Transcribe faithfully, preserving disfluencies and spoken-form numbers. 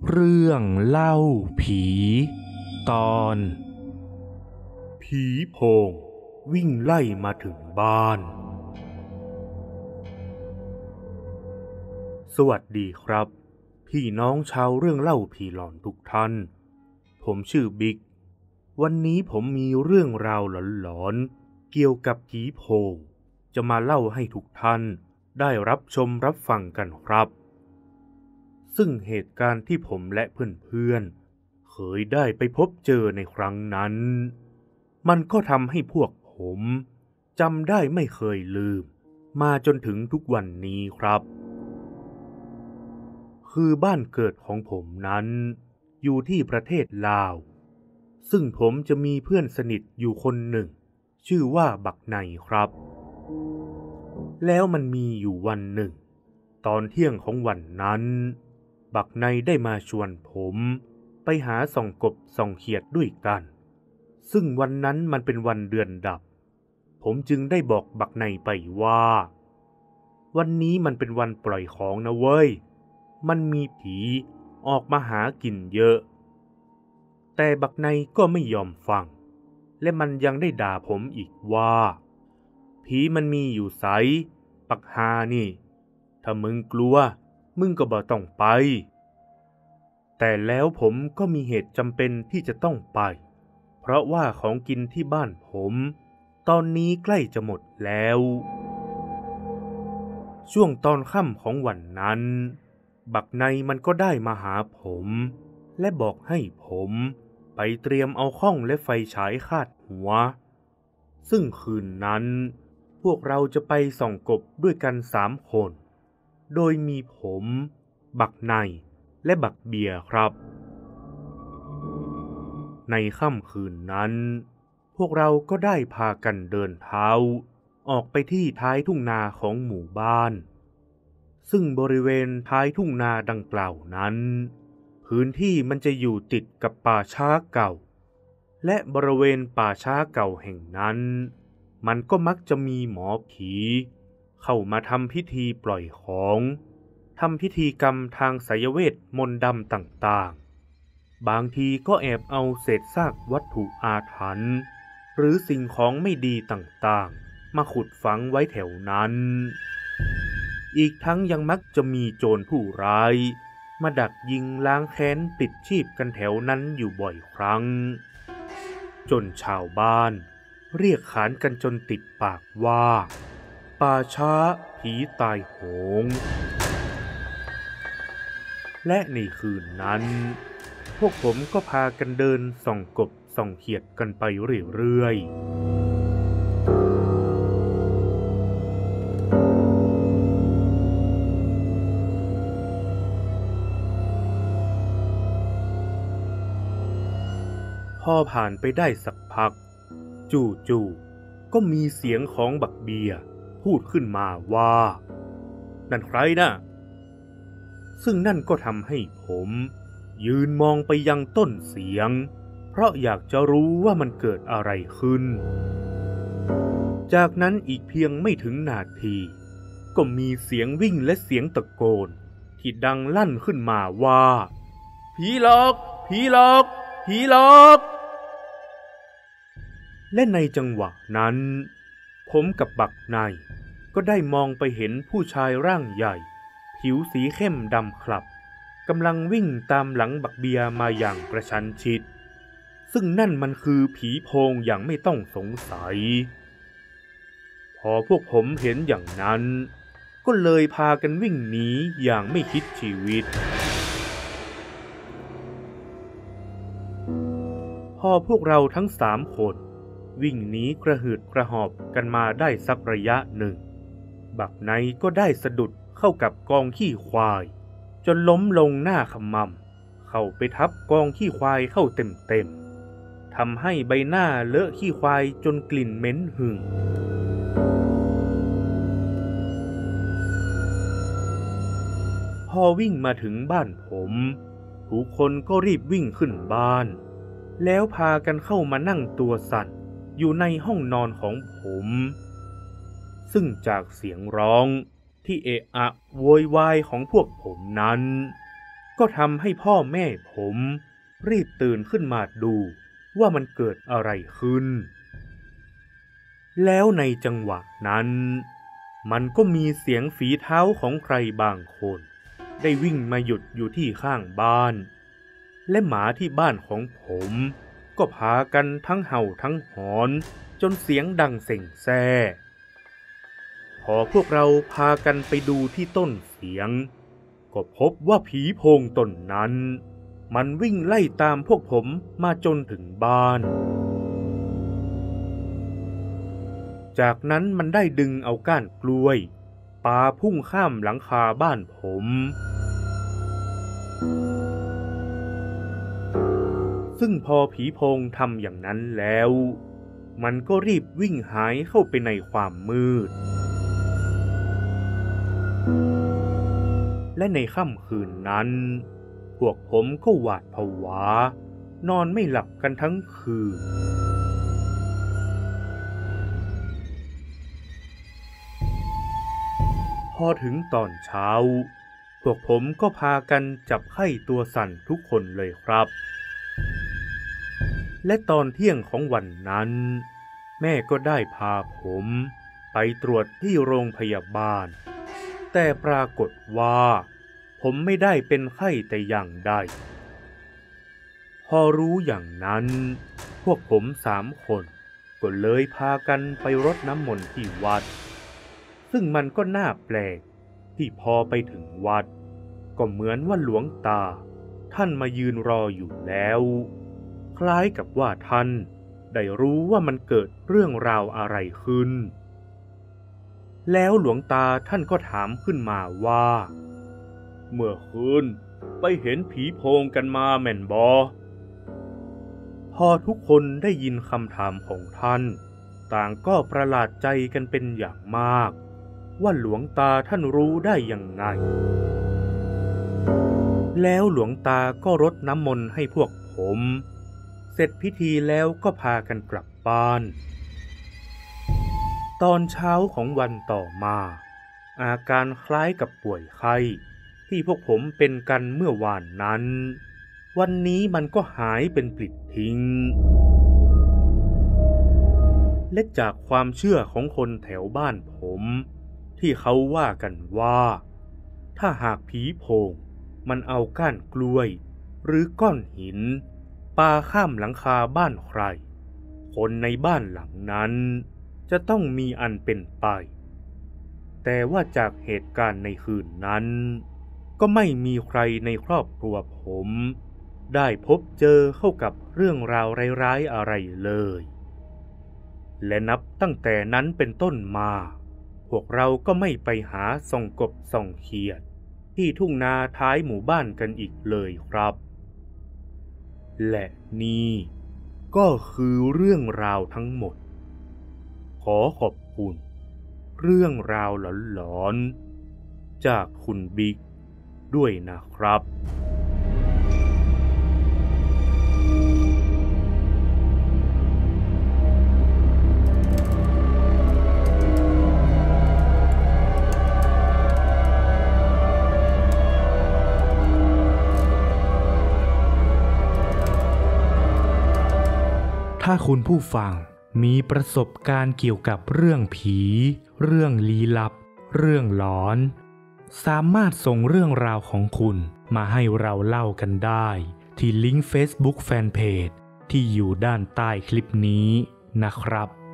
เรื่องเล่าผีตอนผีโพงวิ่งไล่มาถึงบ้านสวัสดีครับพี่น้องชาวเรื่องเล่าผีหลอนทุกท่านผมชื่อบิ๊กวันนี้ผมมีเรื่องราวหลอนๆเกี่ยวกับผีโพงจะมาเล่าให้ทุกท่านได้รับชมรับฟังกันครับซึ่งเหตุการณ์ที่ผมและเพื่อนๆเคยได้ไปพบเจอในครั้งนั้นมันก็ทำให้พวกผมจำได้ไม่เคยลืมมาจนถึงทุกวันนี้ครับคือบ้านเกิดของผมนั้นอยู่ที่ประเทศลาวซึ่งผมจะมีเพื่อนสนิทอยู่คนหนึ่งชื่อว่าบักไนครับแล้วมันมีอยู่วันหนึ่งตอนเที่ยงของวันนั้นบักไนได้มาชวนผมไปหาส่องกบส่องเขียดด้วยกันซึ่งวันนั้นมันเป็นวันเดือนดับผมจึงได้บอกบักไนไปว่าวันนี้มันเป็นวันปล่อยของนะเว้ยมันมีผีออกมาหากินเยอะแต่บักไนก็ไม่ยอมฟังและมันยังได้ด่าผมอีกว่าผีมันมีอยู่ไสปักฮานี่ถ้ามึงกลัวมึงก็บ่ต้องไปแต่แล้วผมก็มีเหตุจำเป็นที่จะต้องไปเพราะว่าของกินที่บ้านผมตอนนี้ใกล้จะหมดแล้วช่วงตอนค่ำของวันนั้นบักไนมันก็ได้มาหาผมและบอกให้ผมไปเตรียมเอาข้องและไฟฉายคาดหัวซึ่งคืนนั้นพวกเราจะไปส่องกบด้วยกันสามคนโดยมีผมบักไนและบักเบียร์ครับในค่ำคืนนั้นพวกเราก็ได้พากันเดินเท้าออกไปที่ท้ายทุ่งนาของหมู่บ้านซึ่งบริเวณท้ายทุ่งนาดังกล่าวนั้นพื้นที่มันจะอยู่ติดกับป่าช้าเก่าและบริเวณป่าช้าเก่าแห่งนั้นมันก็มักจะมีหมอผีเข้ามาทำพิธีปล่อยของทำพิธีกรรมทางไสยเวทมนต์ดำต่างๆบางทีก็แอบเอาเศษซากวัตถุอาถรรพ์หรือสิ่งของไม่ดีต่างๆมาขุดฝังไว้แถวนั้นอีกทั้งยังมักจะมีโจรผู้ร้ายมาดักยิงล้างแค้นปิดชีพกันแถวนั้นอยู่บ่อยครั้งจนชาวบ้านเรียกขานกันจนติดปากว่าป่าช้าผีตายโหงและในคืนนั้นพวกผมก็พากันเดินส่องกบส่องเขียดกันไปเรื่อยๆพอผ่านไปได้สักพักจู่ๆก็มีเสียงของบักเบียร์พูดขึ้นมาว่านั่นใครนะซึ่งนั่นก็ทำให้ผมยืนมองไปยังต้นเสียงเพราะอยากจะรู้ว่ามันเกิดอะไรขึ้นจากนั้นอีกเพียงไม่ถึงนาทีก็มีเสียงวิ่งและเสียงตะโกนที่ดังลั่นขึ้นมาว่าผีหลอกผีหลอกผีหลอกและในจังหวะนั้นผมกับบักไนก็ได้มองไปเห็นผู้ชายร่างใหญ่ผิวสีเข้มดำคลับกำลังวิ่งตามหลังบักเบียร์มาอย่างกระชั้นชิดซึ่งนั่นมันคือผีโพงอย่างไม่ต้องสงสัยพอพวกผมเห็นอย่างนั้นก็เลยพากันวิ่งหนีอย่างไม่คิดชีวิตพอพวกเราทั้งสามคนวิ่งหนีกระหืดกระหอบกันมาได้สักระยะหนึ่งบักไนก็ได้สะดุดเข้ากับกองขี้ควายจนล้มลงหน้าขมำเข้าไปทับกองขี้ควายเข้าเต็มๆทำให้ใบหน้าเลอะขี้ควายจนกลิ่นเหม็นหึ่งพอวิ่งมาถึงบ้านผมทุกคนก็รีบวิ่งขึ้นบ้านแล้วพากันเข้ามานั่งตัวสั่นอยู่ในห้องนอนของผมซึ่งจากเสียงร้องที่เอะอะโวยวายของพวกผมนั้นก็ทำให้พ่อแม่ผมรีบตื่นขึ้นมาดูว่ามันเกิดอะไรขึ้นแล้วในจังหวะนั้นมันก็มีเสียงฝีเท้าของใครบางคนได้วิ่งมาหยุดอยู่ที่ข้างบ้านและหมาที่บ้านของผมก็พากันทั้งเห่าทั้งหอนจนเสียงดังเส่งแซ่พอพวกเราพากันไปดูที่ต้นเสียงก็พบว่าผีโพงตนนั้นมันวิ่งไล่ตามพวกผมมาจนถึงบ้านจากนั้นมันได้ดึงเอาก้านกล้วยปาพุ่งข้ามหลังคาบ้านผมซึ่งพอผีโพงทำอย่างนั้นแล้วมันก็รีบวิ่งหายเข้าไปในความมืดและในค่ำคืนนั้นพวกผมก็หวาดผวานอนไม่หลับกันทั้งคืนพอถึงตอนเช้าพวกผมก็พากันจับไข้ตัวสั่นทุกคนเลยครับและตอนเที่ยงของวันนั้นแม่ก็ได้พาผมไปตรวจที่โรงพยาบาลแต่ปรากฏว่าผมไม่ได้เป็นไข้แต่อย่างใดพอรู้อย่างนั้นพวกผมสามคนก็เลยพากันไปรดน้ำมนต์ที่วัดซึ่งมันก็น่าแปลกที่พอไปถึงวัดก็เหมือนว่าหลวงตาท่านมายืนรออยู่แล้วคล้ายกับว่าท่านได้รู้ว่ามันเกิดเรื่องราวอะไรขึ้นแล้วหลวงตาท่านก็ถามขึ้นมาว่าเมื่อคืนไปเห็นผีโพงกันมาแม่นบ่พอทุกคนได้ยินคำถามของท่านต่างก็ประหลาดใจกันเป็นอย่างมากว่าหลวงตาท่านรู้ได้ยังไงแล้วหลวงตาก็รดน้ำมนต์ให้พวกผมเสร็จพิธีแล้วก็พากันกลับบ้านตอนเช้าของวันต่อมาอาการคล้ายกับป่วยไข้ที่พวกผมเป็นกันเมื่อวานนั้นวันนี้มันก็หายเป็นปลิดทิ้งและจากความเชื่อของคนแถวบ้านผมที่เขาว่ากันว่าถ้าหากผีโพงมันเอาก้านกล้วยหรือก้อนหินปาข้ามหลังคาบ้านใครคนในบ้านหลังนั้นจะต้องมีอันเป็นไปแต่ว่าจากเหตุการณ์ในคืนนั้นก็ไม่มีใครในครอบครัวผมได้พบเจอเข้ากับเรื่องราวร้ายๆอะไรเลยและนับตั้งแต่นั้นเป็นต้นมาพวกเราก็ไม่ไปหาส่องกบส่องเขียดที่ทุ่งนาท้ายหมู่บ้านกันอีกเลยครับและนี่ก็คือเรื่องราวทั้งหมดขอขอบคุณเรื่องราวหลอนๆจากคุณบิ๊กด้วยนะครับถ้าคุณผู้ฟังมีประสบการณ์เกี่ยวกับเรื่องผีเรื่องลี้ลับเรื่องหลอนสามารถส่งเรื่องราวของคุณมาให้เราเล่ากันได้ที่ลิงก์ Facebook Fanpage ที่อยู่ด้านใต้คลิปนี้นะครับ